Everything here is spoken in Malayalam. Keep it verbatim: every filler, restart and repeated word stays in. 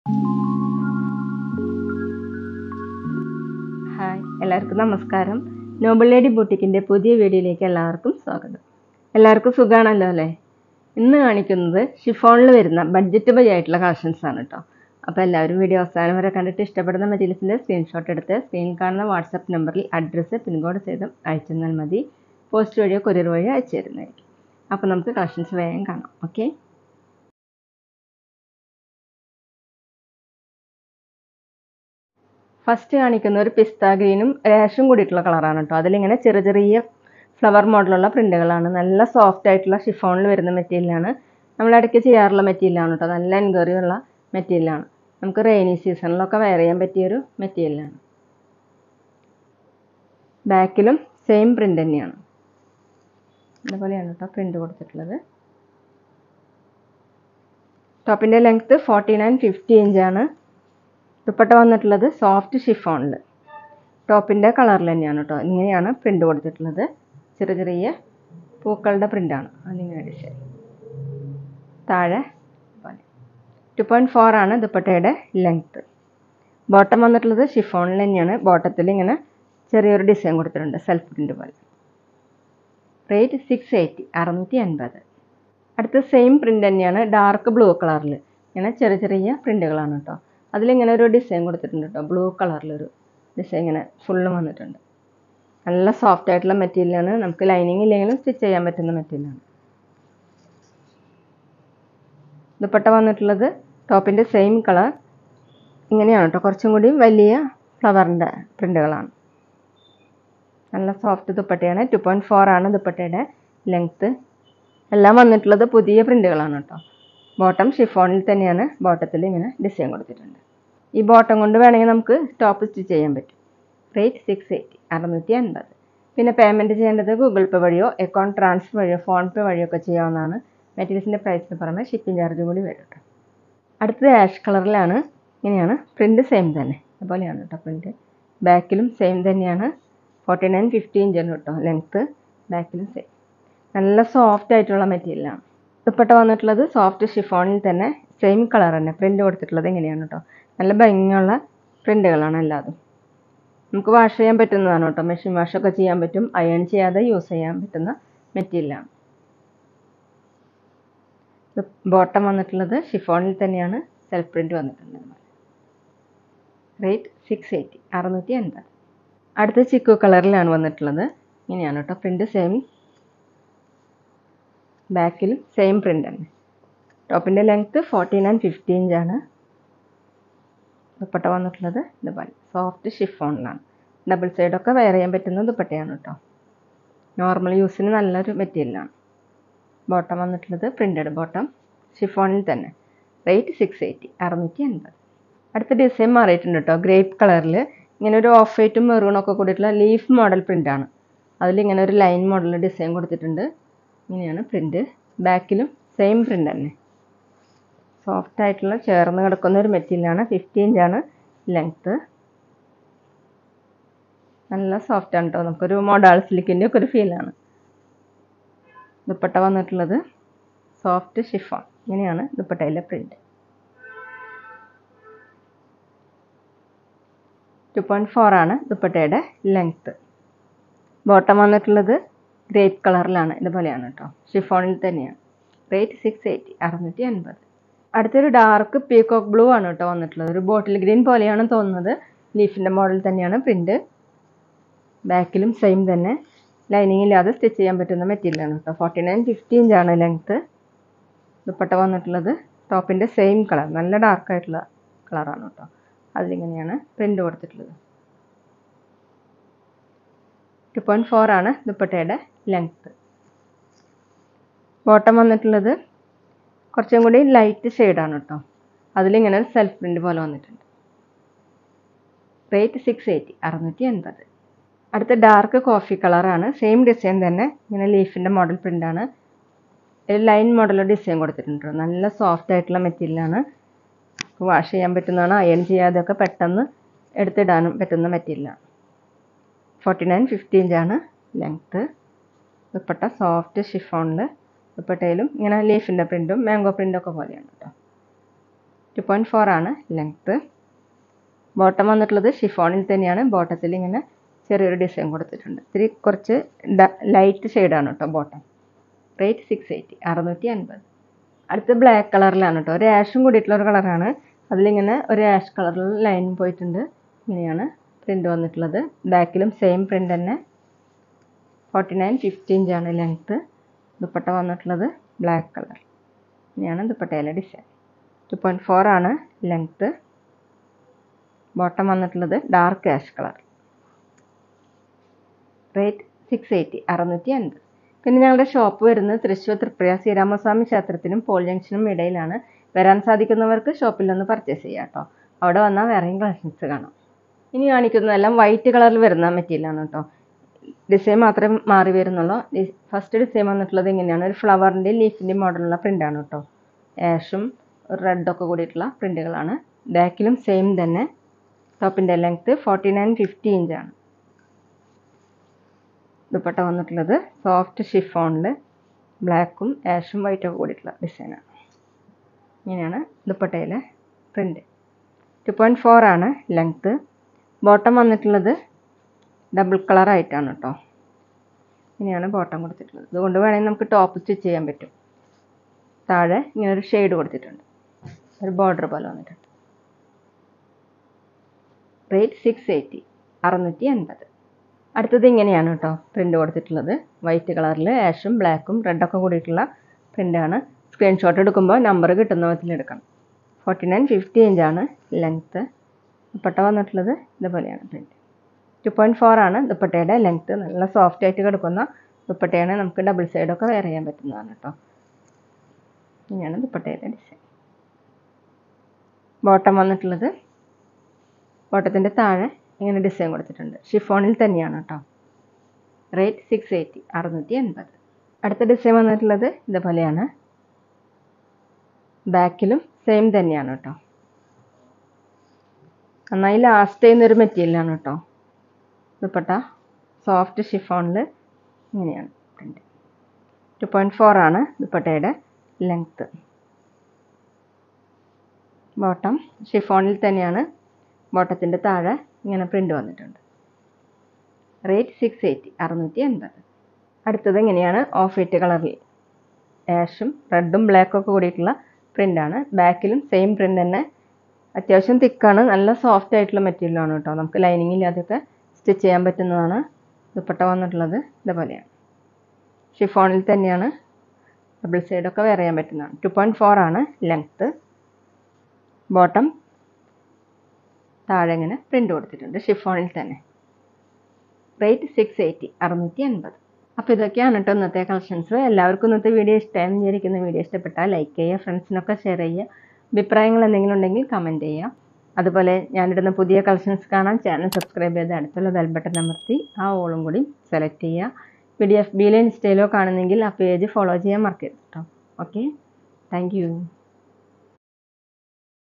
ഹായ്, എല്ലാവർക്കും നമസ്കാരം. നോബിൾ ലേഡി ബൂട്ടിക്കിൻ്റെ പുതിയ വീഡിയോയിലേക്ക് എല്ലാവർക്കും സ്വാഗതം. എല്ലാവർക്കും സുഖമാണല്ലോ അല്ലേ? ഇന്ന് കാണിക്കുന്നത് ഷിഫോണിൽ വരുന്ന ബഡ്ജറ്റ് ബൈ ആയിട്ടുള്ള കളക്ഷൻസ് ആണ് കേട്ടോ. അപ്പോൾ എല്ലാവരും വീഡിയോ അവസാനം വരെ കണ്ടിട്ട് ഇഷ്ടപ്പെടുന്ന മെറ്റീരിയൽസിൻ്റെ സ്ക്രീൻഷോട്ട് എടുത്ത് സ്ക്രീനിൽ കാണുന്ന വാട്സപ്പ് നമ്പറിൽ അഡ്രസ്സ് പിൻകോഡ് സഹിതം അയച്ചു തന്നാൽ മതി. പോസ്റ്റ് വഴിയോ കൊറിയർ വഴിയോ അയച്ചു തരുന്നതായിരിക്കും. അപ്പോൾ നമുക്ക് കളക്ഷൻസ് വേഗം കാണാം. ഓക്കെ, ഫസ്റ്റ് കാണിക്കുന്ന ഒരു പിസ്ത ഗ്രീനും രാഷും കൂടിയിട്ടുള്ള കളറാണ് കേട്ടോ. അതിലിങ്ങനെ ചെറിയ ചെറിയ ഫ്ലവർ മോഡലുള്ള പ്രിൻ്റുകളാണ്. നല്ല സോഫ്റ്റ് ആയിട്ടുള്ള ഷിഫോണിൽ വരുന്ന മെറ്റീരിയലാണ്. നമ്മൾ ഇടയ്ക്ക് ചെയ്യാറുള്ള മെറ്റീരിയലാണ് കേട്ടോ. നല്ല എൻക്വയറി ഉള്ള മെറ്റീരിയലാണ്. നമുക്ക് റെയിനി സീസണിലൊക്കെ വെയർ ചെയ്യാൻ പറ്റിയൊരു മെറ്റീരിയലാണ്. ബാക്കിലും സെയിം പ്രിൻ്റ് തന്നെയാണ്. ഇതുപോലെയാണ് കേട്ടോ പ്രിൻ്റ് കൊടുത്തിട്ടുള്ളത്. ടോപ്പിൻ്റെ ലെങ്ത്ത് ഫോർട്ടി നയൻ ഫിഫ്റ്റി ഇഞ്ചാണ്. ദുപ്പട്ട വന്നിട്ടുള്ളത് സോഫ്റ്റ് ഷിഫോണിൽ ടോപ്പിൻ്റെ കളറിൽ തന്നെയാണ് കേട്ടോ. ഇങ്ങനെയാണ് പ്രിൻ്റ് കൊടുത്തിട്ടുള്ളത്. ചെറിയ ചെറിയ പൂക്കളുടെ പ്രിൻ്റാണ്. അതിങ്ങനെ ഡിസൈൻ താഴെ ടു പോയിൻറ്റ് ഫോർ ആണ് ദുപ്പട്ടയുടെ ലെങ്ത്ത്. ബോട്ടം വന്നിട്ടുള്ളത് ഷിഫോണിൽ തന്നെയാണ്. ബോട്ടത്തിൽ ഇങ്ങനെ ചെറിയൊരു ഡിസൈൻ കൊടുത്തിട്ടുണ്ട്, സെൽഫ് പ്രിൻ്റ് പോലെ. റേറ്റ് സിക്സ് എയ്റ്റി അറുന്നൂറ്റി അൻപത്. അടുത്ത സെയിം പ്രിൻ്റ് തന്നെയാണ്, ഡാർക്ക് ബ്ലൂ കളറിൽ ഇങ്ങനെ ചെറിയ ചെറിയ പ്രിൻ്റുകളാണ് കേട്ടോ. അതിലിങ്ങനെ ഒരു ഡിസൈൻ കൊടുത്തിട്ടുണ്ട് കേട്ടോ. ബ്ലൂ കളറിലൊരു ഡിസൈൻ ഇങ്ങനെ ഫുള്ളും വന്നിട്ടുണ്ട്. നല്ല സോഫ്റ്റ് ആയിട്ടുള്ള മെറ്റീരിയലാണ്. നമുക്ക് ലൈനിങ് ഇല്ലെങ്കിലും സ്റ്റിച്ച് ചെയ്യാൻ പറ്റുന്ന മെറ്റീരിയലാണ്. ദുപ്പട്ട വന്നിട്ടുള്ളത് ടോപ്പിൻ്റെ സെയിം കളർ ഇങ്ങനെയാണ് കേട്ടോ. കുറച്ചും കൂടി വലിയ ഫ്ലവറിൻ്റെ പ്രിൻ്റുകളാണ്. നല്ല സോഫ്റ്റ് ദുപ്പട്ടയാണ്. ടു പോയിൻറ്റ് ഫോർ ആണ് ദുപ്പട്ടയുടെ ലെങ്ത്ത്. എല്ലാം വന്നിട്ടുള്ളത് പുതിയ പ്രിൻ്റുകളാണ് കേട്ടോ. ബോട്ടം ഷിഫോണിൽ തന്നെയാണ്. ബോട്ടത്തിൽ ഇങ്ങനെ ഡിസൈൻ കൊടുത്തിട്ടുണ്ട്. ഈ ബോട്ടം കൊണ്ട് വേണമെങ്കിൽ നമുക്ക് ടോപ്പ് സ്റ്റിച്ച് ചെയ്യാൻ പറ്റും. റേറ്റ് സിക്സ് എയ്റ്റി അറുന്നൂറ്റി അൻപത്. പിന്നെ പേയ്മെൻറ്റ് ചെയ്യേണ്ടത് ഗൂഗിൾ പേ വഴിയോ അക്കൗണ്ട് ട്രാൻസ്ഫർ വഴിയോ ഫോൺ പേ വഴിയോ ഒക്കെ ചെയ്യാവുന്നതാണ്. മെറ്റീരിയൽസിൻ്റെ പ്രൈസിന് പുറമെ ഷിപ്പിംഗ് ചാർജ് കൂടി വരും കേട്ടോ. അടുത്തത് ആഷ് കളറിലാണ്. ഇങ്ങനെയാണ് പ്രിൻ്റ് സെയിം തന്നെ. അതുപോലെയാണ് കേട്ടോ പ്രിൻ്റ്. ബാക്കിലും സെയിം തന്നെയാണ്. ഫോർട്ടി നയൻ ഫിഫ്റ്റി ഇഞ്ചാണ് കേട്ടോ ലെങ്ത്ത്. ബാക്കിലും സെയിം. നല്ല സോഫ്റ്റ് ആയിട്ടുള്ള മെറ്റീരിയലാണ്. ദുപ്പട്ട വന്നിട്ടുള്ളത് സോഫ്റ്റ് ഷിഫോണിൽ തന്നെ സെയിം കളർ തന്നെ. പ്രിൻ്റ് കൊടുത്തിട്ടുള്ളത് എങ്ങനെയാണ് കേട്ടോ. നല്ല ഭംഗിയുള്ള പ്രിൻ്റുകളാണ് എല്ലാതും. നമുക്ക് വാഷ് ചെയ്യാൻ പറ്റുന്നതാണ് കേട്ടോ. മെഷീൻ വാഷൊക്കെ ചെയ്യാൻ പറ്റും. അയൺ ചെയ്യാതെ യൂസ് ചെയ്യാൻ പറ്റുന്ന മെറ്റീരിയലാണ്. ബോട്ടം വന്നിട്ടുള്ളത് ഷിഫോണിൽ തന്നെയാണ്. സെൽഫ് പ്രിൻ്റ് വന്നിട്ടുണ്ട്. റേറ്റ് സിക്സ് എയ്റ്റി അറുന്നൂറ്റി അൻപത്. അടുത്ത ചിക്കു കളറിലാണ് വന്നിട്ടുള്ളത്. ഇങ്ങനെയാണ് കേട്ടോ പ്രിൻ്റ്. സെയിം ബാക്കിലും സെയിം പ്രിൻ്റ് തന്നെ. ടോപ്പിൻ്റെ ലെങ്ത്ത് ഫോർട്ടി നയൻ ഫിഫ്റ്റി ഇഞ്ചാണ്. ദുപ്പട്ട വന്നിട്ടുള്ളത് ഇതുപോലെ സോഫ്റ്റ് ഷിഫോണിലാണ്. ഡബിൾ സൈഡൊക്കെ വെയർ ചെയ്യാൻ പറ്റുന്ന ദുപ്പട്ടയാണ് കേട്ടോ. നോർമൽ യൂസിന് നല്ലൊരു മെറ്റീരിയലാണ്. ബോട്ടം വന്നിട്ടുള്ളത് പ്രിൻ്റഡ് ബോട്ടം ഷിഫോണിൽ തന്നെ. റേറ്റ് സിക്സ് എയ്റ്റി അറുന്നൂറ്റി അൻപത്. അടുത്ത ഡിസൈൻ മാറിയിട്ടുണ്ട് കേട്ടോ. ഗ്രേപ്പ് കളറിൽ ഇങ്ങനെ ഒരു ഓഫ് വൈറ്റും മെറൂണൊക്കെ കൂടിയിട്ടുള്ള ലീഫ് മോഡൽ പ്രിൻ്റാണ്. അതിലിങ്ങനെ ഒരു ലൈൻ മോഡൽ ഡിസൈൻ കൊടുത്തിട്ടുണ്ട്. ഇങ്ങനെയാണ് പ്രിൻ്റ്. ബാക്കിലും സെയിം പ്രിൻ്റ് തന്നെ. സോഫ്റ്റ് ആയിട്ടുള്ള ചേർന്ന് കിടക്കുന്ന ഒരു മെറ്റീരിയലാണ്. ഫിഫ്റ്റി ഇഞ്ചാണ് ലെങ്ത്ത്. നല്ല സോഫ്റ്റ് ആണ് കേട്ടോ. നമുക്കൊരു മോഡാൾ സിൽക്കിൻ്റെ ഒക്കെ ഒരു ഫീലാണ്. ദുപ്പട്ട വന്നിട്ടുള്ളത് സോഫ്റ്റ് ഷിഫോൺ. ഇങ്ങനെയാണ് ദുപ്പട്ടയിലെ പ്രിൻ്റ്. ടു പോയിൻറ്റ് ഫോർ ആണ് ദുപ്പട്ടയുടെ ലെങ്ത്ത്. ബോട്ടം വന്നിട്ടുള്ളത് ഗ്രേപ്പ് കളറിലാണ്. ഇതുപോലെയാണ് കേട്ടോ. ഷിഫോണിൽ തന്നെയാണ്. റേറ്റ് സിക്സ് എയ്റ്റി അറുന്നൂറ്റി അൻപത്. അടുത്തൊരു ഡാർക്ക് പീകോക്ക് ബ്ലൂ ആണ് കേട്ടോ വന്നിട്ടുള്ളത്. ഒരു ബോട്ടിൽ ഗ്രീൻ പോലെയാണ് തോന്നുന്നത്. ലീഫിൻ്റെ മോഡൽ തന്നെയാണ് പ്രിൻ്റ്. ബാക്കിലും സെയിം തന്നെ. ലൈനിങ് ഇല്ലാതെ സ്റ്റിച്ച് ചെയ്യാൻ പറ്റുന്ന മെറ്റീരിയലാണ് കേട്ടോ. ഫോർട്ടി നയൻ ഫിഫ്റ്റി ഇഞ്ചാണ് ലെങ്ത്ത്. ദുപ്പട്ട വന്നിട്ടുള്ളത് ടോപ്പിൻ്റെ സെയിം കളർ. നല്ല ഡാർക്കായിട്ടുള്ള കളറാണ് കേട്ടോ. അതിലിങ്ങനെയാണ് പ്രിൻ്റ് കൊടുത്തിട്ടുള്ളത്. ടു പോയിൻറ്റ് ഫോർ ആണ് ദുപ്പട്ടയുടെ ലെങ്ത്ത്. ബോട്ടം വന്നിട്ടുള്ളത് കുറച്ചും കൂടി ലൈറ്റ് ഷെയ്ഡാണ് കേട്ടോ. അതിലിങ്ങനെ ഒരു സെൽഫ് പ്രിൻ്റ് പോലെ വന്നിട്ടുണ്ട്. റേറ്റ് സിക്സ് എയ്റ്റി അറുന്നൂറ്റി അൻപത്. അടുത്ത ഡാർക്ക് കോഫി കളറാണ്. സെയിം ഡിസൈൻ തന്നെ. ഇങ്ങനെ ലീഫിൻ്റെ മോഡൽ പ്രിൻ്റാണ്. ഒരു ലൈൻ മോഡൽ ഡിസൈൻ കൊടുത്തിട്ടുണ്ട്. നല്ല സോഫ്റ്റ് ആയിട്ടുള്ള മെറ്റീരിയലാണ്. വാഷ് ചെയ്യാൻ പറ്റുന്നതാണ്. അയൺ ചെയ്യാതെയൊക്കെ പെട്ടെന്ന് എടുത്തിടാനും പറ്റുന്ന മെറ്റീരിയലാണ്. ഫോർട്ടി നയൻ ഫിഫ്റ്റി ഇഞ്ചാണ് ലെങ്ത്ത്. ദുപ്പട്ട സോഫ്റ്റ് ഷിഫോണിൽ. ദുപ്പട്ടയിലും ഇങ്ങനെ ലീഫിൻ്റെ പ്രിൻറ്റും മാംഗോ പ്രിൻ്റൊക്കെ പോലെയാണ് കേട്ടോ. ടു പോയിൻറ്റ് ഫോർ ആണ് ലെങ്ത്ത്. ബോട്ടം വന്നിട്ടുള്ളത് ഷിഫോണിൽ തന്നെയാണ്. ബോട്ടത്തിൽ ഇങ്ങനെ ചെറിയൊരു ഡിസൈൻ കൊടുത്തിട്ടുണ്ട്. ഇത്തിരി കുറച്ച് ലൈറ്റ് ഷെയ്ഡാണ് കേട്ടോ ബോട്ടം. റേറ്റ് സിക്സ് എയ്റ്റി അറുന്നൂറ്റി അൻപത്. അടുത്ത് ബ്ലാക്ക് കളറിലാണ് കേട്ടോ. ഒരു ആഷും കൂടിയിട്ടുള്ള ഒരു കളറാണ്. അതിലിങ്ങനെ ഒരു ആഷ് കളറിൽ ലൈൻ പോയിട്ടുണ്ട്. ഇങ്ങനെയാണ് പ്രിൻ്റ് വന്നിട്ടുള്ളത്. ബാക്കിലും സെയിം പ്രിൻ്റ് തന്നെ. ഫോർട്ടി നയൻ ഫിഫ്റ്റി ഇഞ്ചാണ് ലെങ്ത്ത്. ദുപ്പട്ട വന്നിട്ടുള്ളത് ബ്ലാക്ക് കളർ. ഇങ്ങനെയാണ് ദുപ്പട്ടയിലെ ഡിസൈൻ. ടു പോയിൻറ്റ് ഫോർ ആണ് ലെങ്ത്ത്. ബോട്ടം വന്നിട്ടുള്ളത് dark ash colour. Rate six eighty അറുന്നൂറ്റി അൻപത്. പിന്നെ ഞങ്ങളുടെ ഷോപ്പ് വരുന്നത് തൃശ്ശൂർ തൃപ്രിയ ശ്രീരാമസ്വാമി ക്ഷേത്രത്തിനും പോൾ ജംഗ്ഷനും ഇടയിലാണ്. വരാൻ സാധിക്കുന്നവർക്ക് ഷോപ്പിൽ നിന്ന് പർച്ചേസ് ചെയ്യാം കേട്ടോ. അവിടെ വന്നാൽ വേറെയും കളക്ഷൻസ് കാണാം. ഇനി കാണിക്കുന്നതെല്ലാം വൈറ്റ് കളറിൽ വരുന്ന മെറ്റീരിയലാണ് കേട്ടോ. ഡിസൈൻ മാത്രമേ മാറി വരുന്നുള്ളൂ. ഫസ്റ്റ് ഡിസൈൻ വന്നിട്ടുള്ളത് ഇങ്ങനെയാണ്. ഒരു ഫ്ലവറിൻ്റെയും ലീഫിൻ്റെയും മോഡലുള്ള പ്രിൻ്റാണ് കേട്ടോ. ആഷും റെഡൊക്കെ കൂടിയിട്ടുള്ള പ്രിൻ്റുകളാണ്. ബാക്കിലും സെയിം തന്നെ. ടോപ്പിൻ്റെ ലെങ്ത്ത് ഫോർട്ടി നയൻ ഫിഫ്റ്റി ഇഞ്ചാണ്. ദുപ്പട്ട വന്നിട്ടുള്ളത് സോഫ്റ്റ് ഷിഫോണിൽ ബ്ലാക്കും ആഷും വൈറ്റൊക്കെ കൂടിയിട്ടുള്ള ഡിസൈനാണ്. ഇങ്ങനെയാണ് ദുപ്പട്ടയിലെ പ്രിൻ്റ്. ടു പോയിൻറ്റ് ഫോർ ആണ് ലെങ്ത്ത്. ബോട്ടം വന്നിട്ടുള്ളത് ഡബിൾ കളറായിട്ടാണ് കേട്ടോ. ഇങ്ങനെയാണ് ബോട്ടം കൊടുത്തിട്ടുള്ളത്. അതുകൊണ്ട് വേണമെങ്കിൽ നമുക്ക് ടോപ്പ് സ്റ്റിച്ച് ചെയ്യാൻ പറ്റും. താഴെ ഇങ്ങനെ ഒരു ഷെയ്ഡ് കൊടുത്തിട്ടുണ്ട്. ഒരു ബോർഡർ പോലെ വന്നിട്ടുണ്ട്. റേറ്റ് സിക്സ് എയ്റ്റി അറുന്നൂറ്റി അൻപത്. അടുത്തത് ഇങ്ങനെയാണ് കേട്ടോ പ്രിൻ്റ് കൊടുത്തിട്ടുള്ളത്. വൈറ്റ് കളറിൽ ആഷും ബ്ലാക്കും റെഡൊക്കെ കൂടിയിട്ടുള്ള പ്രിൻ്റാണ്. സ്ക്രീൻഷോട്ട് എടുക്കുമ്പോൾ നമ്പർ കിട്ടുന്ന വിധത്തിൽ എടുക്കണം. ഫോർട്ടി നയൻ ഫിഫ്റ്റി ഇഞ്ചാണ് ലെങ്ത്ത്. ദുപ്പട്ട വന്നിട്ടുള്ളത് ഇതുപോലെയാണ് പ്രിൻ്റ്. ടു പോയിൻറ്റ് ഫോർ ആണ് ദുപ്പട്ടയുടെ ലെങ്ത്ത്. നല്ല സോഫ്റ്റ് ആയിട്ട് കിടക്കുന്ന ദുപ്പട്ടയാണ്. നമുക്ക് ഡബിൾ സൈഡൊക്കെ വെയർ ചെയ്യാൻ പറ്റുന്നതാണ് കേട്ടോ. ഇങ്ങനെയാണ് ദുപ്പട്ടയുടെ ഡിസൈൻ. ബോട്ടം വന്നിട്ടുള്ളത് ബോട്ടത്തിൻ്റെ താഴെ ഇങ്ങനെ ഡിസൈൻ കൊടുത്തിട്ടുണ്ട്. ഷിഫോണിൽ തന്നെയാണ് കേട്ടോ. റേറ്റ് സിക്സ് എയ്റ്റി അറുന്നൂറ്റി അൻപത്. അടുത്ത ഡിസൈൻ വന്നിട്ടുള്ളത് ഇതുപോലെയാണ്. ബാക്കിലും സെയിം തന്നെയാണ് കേട്ടോ. നന്നായി ലാസ്റ്റ് ചെയ്യുന്നൊരു മെറ്റീരിയലാണ് കേട്ടോ. ദുപ്പട്ട സോഫ്റ്റ് ഷിഫോണിൽ ഇങ്ങനെയാണ് പ്രിൻ്റ്. ടു പോയിൻറ്റ് ഫോർ ആണ് ദുപ്പട്ടയുടെ ലെങ്ത്ത്. ബോട്ടം ഷിഫോണിൽ തന്നെയാണ്. ബോട്ടത്തിൻ്റെ താഴെ ഇങ്ങനെ പ്രിൻ്റ് വന്നിട്ടുണ്ട്. റേറ്റ് സിക്സ് എയ്റ്റി അറുന്നൂറ്റി അൻപത്. അടുത്തത് ഇങ്ങനെയാണ് ഓഫ് വൈറ്റ് കളറിൽ ആഷും റെഡും ബ്ലാക്കും ഒക്കെ കൂടിയിട്ടുള്ള പ്രിൻ്റാണ്. ബാക്കിലും സെയിം പ്രിൻ്റ് തന്നെ. അത്യാവശ്യം തിക്കാണ്. നല്ല സോഫ്റ്റ് ആയിട്ടുള്ള മെറ്റീരിയലാണ് കേട്ടോ. നമുക്ക് ലൈനിങ് ഇല്ലാതെയൊക്കെ സ്റ്റിച്ച് ചെയ്യാൻ പറ്റുന്നതാണ്. ദുപ്പട്ട വന്നിട്ടുള്ളത് ഇതുപോലെയാണ്. ഷിഫോണിൽ തന്നെയാണ്. ഡബിൾ സൈഡൊക്കെ വെയർ ചെയ്യാൻ പറ്റുന്നതാണ്. ടു പോയിൻറ്റ് ഫോർ ആണ് ലെങ്ത്ത്. ബോട്ടം താഴെ ഇങ്ങനെ പ്രിൻ്റ് കൊടുത്തിട്ടുണ്ട് ഷിഫോണിൽ തന്നെ. റേറ്റ് സിക്സ് എയ്റ്റി അറുന്നൂറ്റി അൻപത്. അപ്പോൾ ഇതൊക്കെയാണ് കേട്ടോ ഇന്നത്തെ കളക്ഷൻസ്. എല്ലാവർക്കും ഇന്നത്തെ വീഡിയോ ഇഷ്ടമായി വിചാരിക്കുന്ന. വീഡിയോ ഇഷ്ടപ്പെട്ടാൽ ലൈക്ക് ചെയ്യുക, ഫ്രണ്ട്സിനൊക്കെ ഷെയർ ചെയ്യുക. അഭിപ്രായങ്ങൾ എന്തെങ്കിലും ഉണ്ടെങ്കിൽ കമൻറ്റ് ചെയ്യുക. അതുപോലെ ഞാനിടുന്ന പുതിയ കളക്ഷൻസ് കാണാൻ ചാനൽ സബ്സ്ക്രൈബ് ചെയ്ത് അടുത്തുള്ള ബെൽ ബട്ടൺ അമർത്തി ആ ഓളും കൂടി സെലക്ട് ചെയ്യുക. വീഡിയോ എഫ് ബിയിലോ ഇൻസ്റ്റയിലോ കാണുന്നെങ്കിൽ ആ പേജ് ഫോളോ ചെയ്യാൻ മറക്കരുത് കേട്ടോ. Okay, thank U.